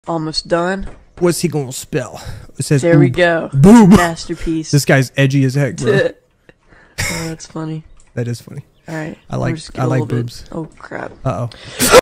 Almost done. What's he gonna spell? It says There we oob. go. Boom. Masterpiece. This guy's edgy as heck, bro. Oh, that's funny. That is funny. All right. I like boobs. Oh crap. Uh oh.